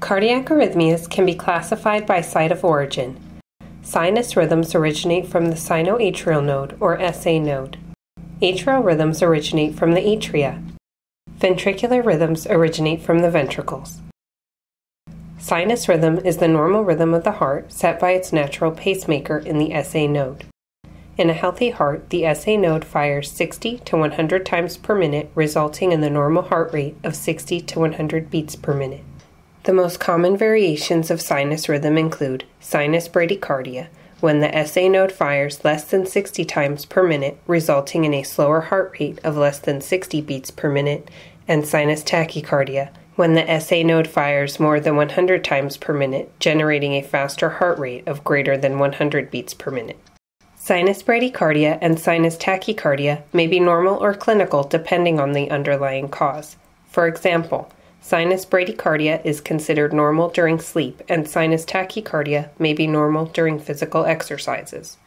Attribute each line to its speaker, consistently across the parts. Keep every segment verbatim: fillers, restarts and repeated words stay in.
Speaker 1: Cardiac arrhythmias can be classified by site of origin. Sinus rhythms originate from the sinoatrial node, or S A node. Atrial rhythms originate from the atria. Ventricular rhythms originate from the ventricles. Sinus rhythm is the normal rhythm of the heart set by its natural pacemaker in the S A node. In a healthy heart, the S A node fires sixty to one hundred times per minute, resulting in the normal heart rate of sixty to one hundred beats per minute. The most common variations of sinus rhythm include sinus bradycardia, when the S A node fires less than sixty times per minute, resulting in a slower heart rate of less than sixty beats per minute, and sinus tachycardia, when the S A node fires more than one hundred times per minute, generating a faster heart rate of greater than one hundred beats per minute. Sinus bradycardia and sinus tachycardia may be normal or clinical depending on the underlying cause. For example, sinus bradycardia is considered normal during sleep, and sinus tachycardia may be normal during physical exercises.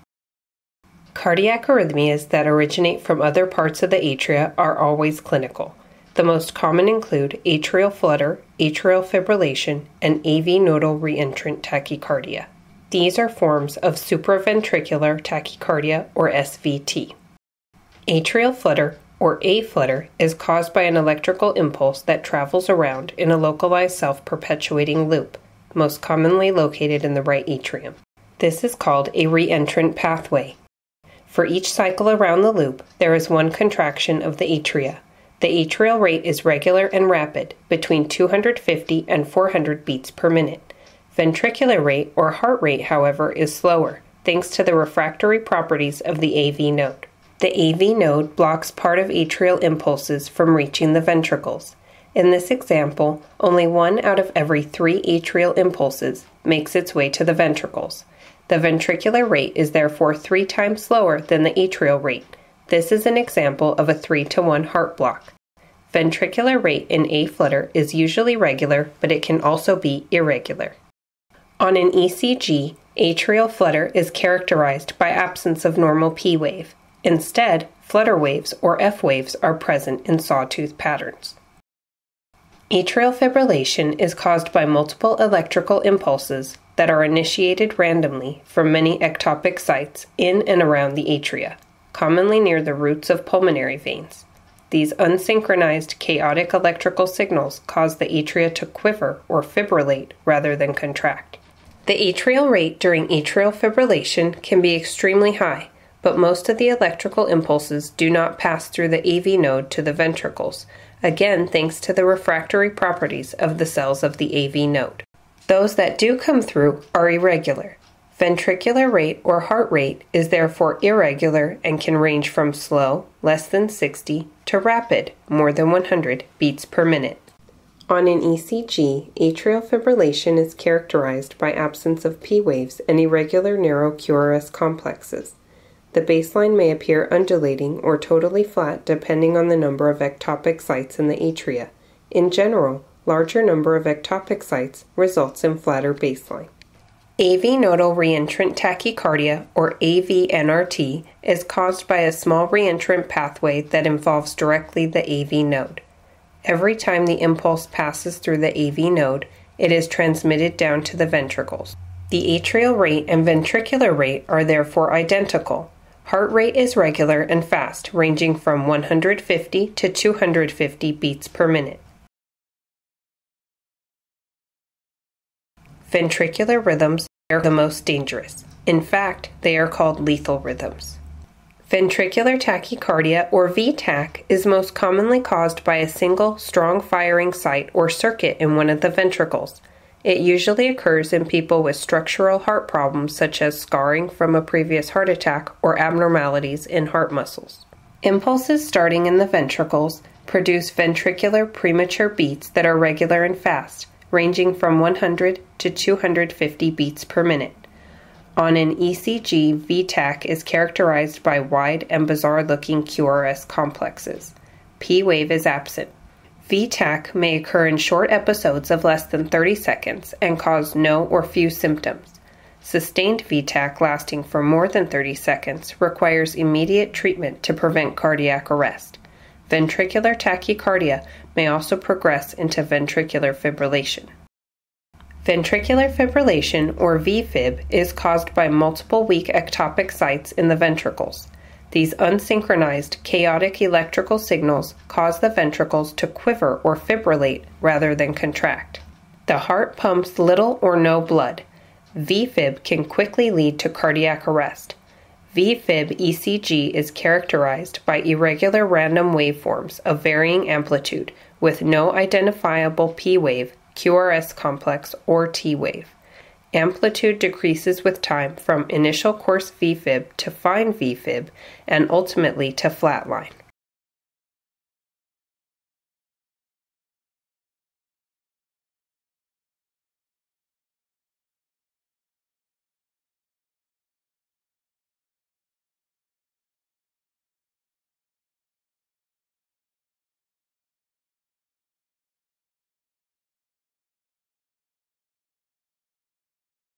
Speaker 1: Cardiac arrhythmias that originate from other parts of the atria are always clinical. The most common include atrial flutter, atrial fibrillation, and A V nodal reentrant tachycardia. These are forms of supraventricular tachycardia, or S V T. Atrial flutter, or A-flutter, is caused by an electrical impulse that travels around in a localized self-perpetuating loop, most commonly located in the right atrium. This is called a reentrant pathway. For each cycle around the loop, there is one contraction of the atria. The atrial rate is regular and rapid, between two hundred fifty and four hundred beats per minute. Ventricular rate, or heart rate, however, is slower, thanks to the refractory properties of the A V node. The A V node blocks part of atrial impulses from reaching the ventricles. In this example, only one out of every three atrial impulses makes its way to the ventricles. The ventricular rate is therefore three times slower than the atrial rate. This is an example of a three to one heart block. Ventricular rate in A-flutter is usually regular, but it can also be irregular. On an E C G, atrial flutter is characterized by absence of normal P wave. Instead, flutter waves, or F waves, are present in sawtooth patterns. Atrial fibrillation is caused by multiple electrical impulses that are initiated randomly from many ectopic sites in and around the atria, commonly near the roots of pulmonary veins. These unsynchronized chaotic electrical signals cause the atria to quiver or fibrillate rather than contract. The atrial rate during atrial fibrillation can be extremely high, but most of the electrical impulses do not pass through the A V node to the ventricles, again thanks to the refractory properties of the cells of the A V node. Those that do come through are irregular. Ventricular rate, or heart rate, is therefore irregular and can range from slow, less than sixty, to rapid, more than one hundred beats per minute. On an E C G, atrial fibrillation is characterized by absence of P waves and irregular narrow Q R S complexes. The baseline may appear undulating or totally flat depending on the number of ectopic sites in the atria. In general, larger number of ectopic sites results in flatter baseline. A V nodal reentrant tachycardia, or A V N R T, is caused by a small reentrant pathway that involves directly the A V node. Every time the impulse passes through the A V node, it is transmitted down to the ventricles. The atrial rate and ventricular rate are therefore identical. Heart rate is regular and fast, ranging from one hundred fifty to two hundred fifty beats per minute. Ventricular rhythms are the most dangerous. In fact, they are called lethal rhythms. Ventricular tachycardia, or V TAC, is most commonly caused by a single strong firing site or circuit in one of the ventricles. It usually occurs in people with structural heart problems such as scarring from a previous heart attack or abnormalities in heart muscles. Impulses starting in the ventricles produce ventricular premature beats that are regular and fast, ranging from one hundred to two hundred fifty beats per minute. On an E C G, V TAC is characterized by wide and bizarre-looking Q R S complexes. P wave is absent. V TAC may occur in short episodes of less than thirty seconds and cause no or few symptoms. Sustained V TAC lasting for more than thirty seconds requires immediate treatment to prevent cardiac arrest. Ventricular tachycardia may also progress into ventricular fibrillation. Ventricular fibrillation, or V fib, is caused by multiple weak ectopic sites in the ventricles. These unsynchronized, chaotic electrical signals cause the ventricles to quiver or fibrillate rather than contract. The heart pumps little or no blood. V fib can quickly lead to cardiac arrest. V fib E C G is characterized by irregular random waveforms of varying amplitude with no identifiable P wave, Q R S complex, or T wave. Amplitude decreases with time from initial course V fib to fine V fib and ultimately to flatline.